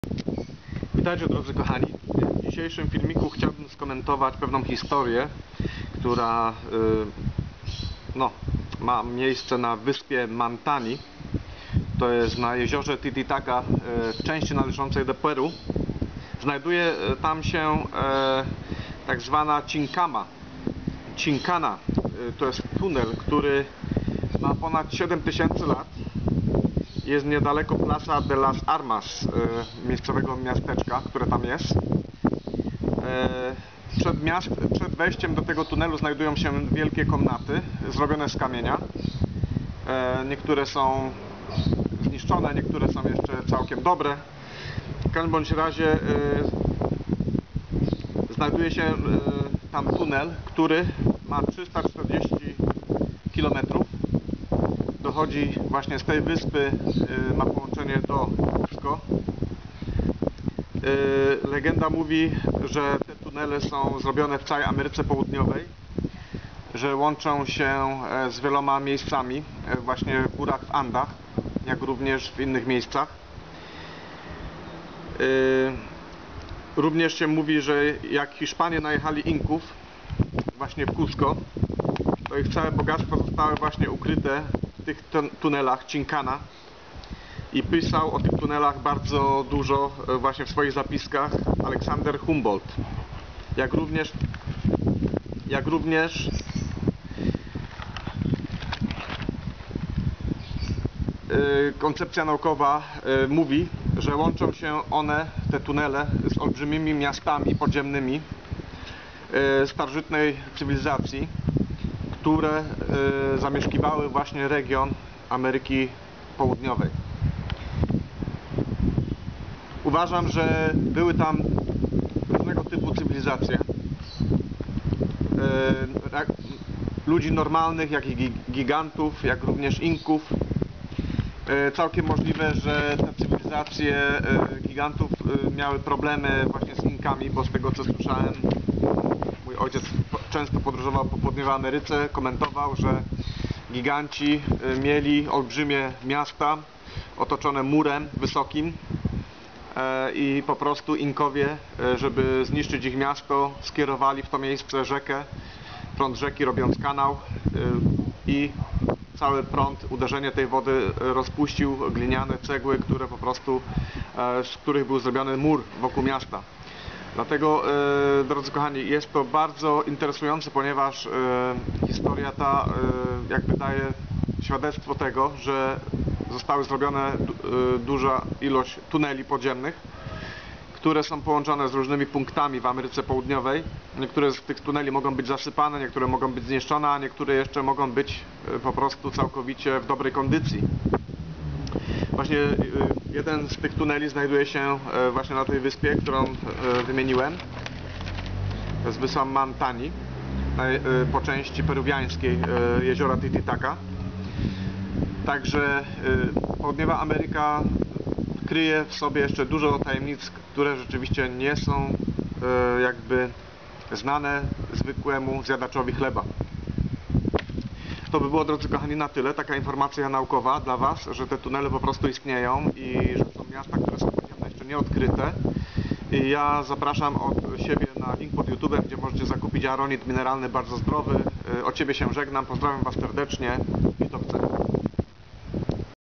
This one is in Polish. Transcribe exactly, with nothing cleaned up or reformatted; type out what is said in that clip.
Witajcie, drodzy kochani. W dzisiejszym filmiku chciałbym skomentować pewną historię, która yy, no, ma miejsce na wyspie Mantani. To jest na jeziorze Titicaca, yy, w części należącej do Peru. Znajduje tam się yy, tak zwana Chincama. Chincana. Yy, to jest tunel, który ma ponad siedem tysięcy lat. Jest niedaleko Plaza de las Armas, e, miejscowego miasteczka, które tam jest. E, przed, miast, przed wejściem do tego tunelu znajdują się wielkie komnaty zrobione z kamienia. E, niektóre są zniszczone, niektóre są jeszcze całkiem dobre. W każdym bądź razie e, znajduje się e, tam tunel, który ma trzysta czterdzieści kilometrów. Dochodzi właśnie z tej wyspy, yy, ma połączenie do Cusco. Yy, legenda mówi, że te tunele są zrobione w całej Ameryce Południowej, że łączą się z wieloma miejscami, właśnie w górach w Andach, jak również w innych miejscach. Yy, również się mówi, że jak Hiszpanie najechali Inków właśnie w Cusco, to ich całe bogactwo zostało właśnie ukryte w tych tunelach Chincana, i pisał o tych tunelach bardzo dużo właśnie w swoich zapiskach Aleksander Humboldt. Jak również jak również yy, koncepcja naukowa yy, mówi, że łączą się one, te tunele, z olbrzymimi miastami podziemnymi yy, starożytnej cywilizacji, które y, zamieszkiwały właśnie region Ameryki Południowej. Uważam, że były tam różnego typu cywilizacje. Y, ludzi normalnych, jak i gigantów, jak również Inków. Y, całkiem możliwe, że te cywilizacje y, gigantów y, miały problemy właśnie z Inkami, bo z tego co słyszałem, mój ojciec często podróżował po południowej Ameryce, komentował, że giganci mieli olbrzymie miasta otoczone murem wysokim i po prostu Inkowie, żeby zniszczyć ich miasto, skierowali w to miejsce rzekę, prąd rzeki, robiąc kanał, i cały prąd, uderzenie tej wody rozpuścił gliniane cegły, które po prostu, z których był zrobiony mur wokół miasta. Dlatego, e, drodzy kochani, jest to bardzo interesujące, ponieważ e, historia ta e, jakby daje świadectwo tego, że zostały zrobione du, e, duża ilość tuneli podziemnych, które są połączone z różnymi punktami w Ameryce Południowej. Niektóre z tych tuneli mogą być zasypane, niektóre mogą być zniszczone, a niektóre jeszcze mogą być e, po prostu całkowicie w dobrej kondycji. Właśnie jeden z tych tuneli znajduje się właśnie na tej wyspie, którą wymieniłem. To jest wyspa Mantani, po części peruwiańskiej jeziora Titicaca. Także południowa Ameryka kryje w sobie jeszcze dużo tajemnic, które rzeczywiście nie są jakby znane zwykłemu zjadaczowi chleba. To by było, drodzy kochani, na tyle. Taka informacja naukowa dla Was, że te tunele po prostu istnieją i że są miasta, które są podziemne, jeszcze nieodkryte. I ja zapraszam od siebie na link pod YouTube'em, gdzie możecie zakupić aronit mineralny bardzo zdrowy. Od Ciebie się żegnam, pozdrawiam Was serdecznie i to chcę.